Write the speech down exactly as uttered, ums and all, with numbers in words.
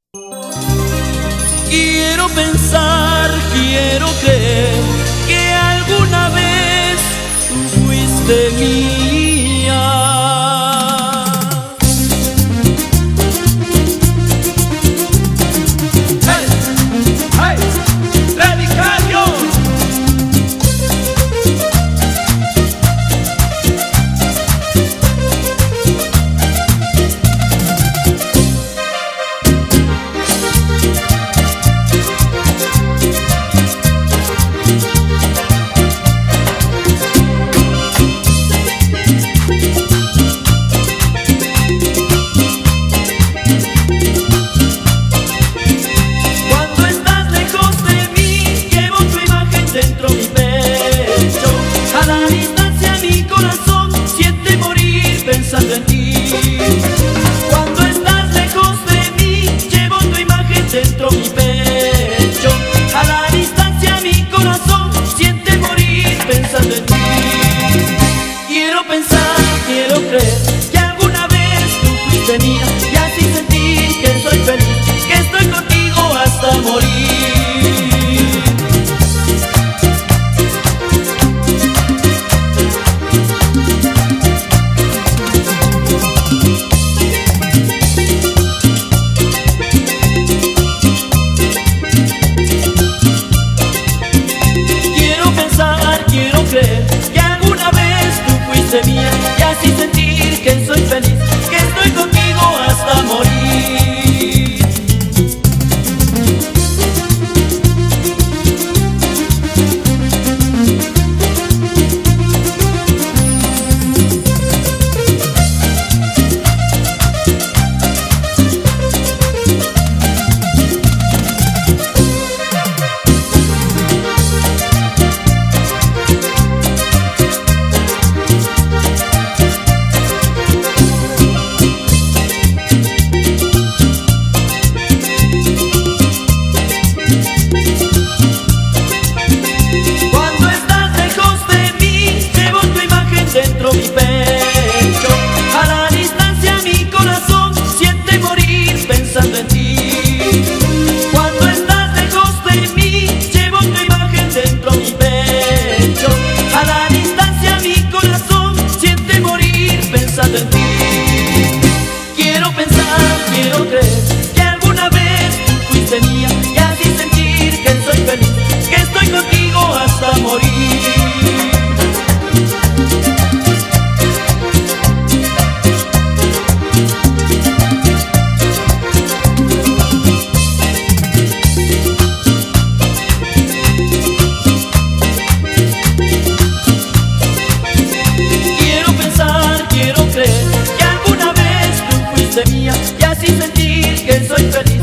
Quiero pensar, quiero creer que alguna vez tú fuiste mía. ¡Hey! ¡Hey! ¡Radicario! Pensando en ti, cuando estás lejos de mí, llevo tu imagen dentro mi pecho. A la distancia mi corazón siente morir pensando en ti. Quiero pensar, quiero creer que alguna vez tú fuiste mía y así sentir que soy feliz, que estoy contigo hasta morir. Quiero creer que alguna vez tú fuiste mía y así sentir que soy feliz, que estoy contigo hasta morir. Dentro mi pecho, a la distancia mi corazón siente morir pensando en ti. Cuando estás lejos de mí, llevo tu imagen dentro mi pecho. A la distancia mi corazón siente morir pensando en ti. Quiero pensar, quiero creer que alguna vez tú fuiste mía y así sentir que soy feliz, que estoy contigo hasta morir. Mía y así sentir que soy feliz.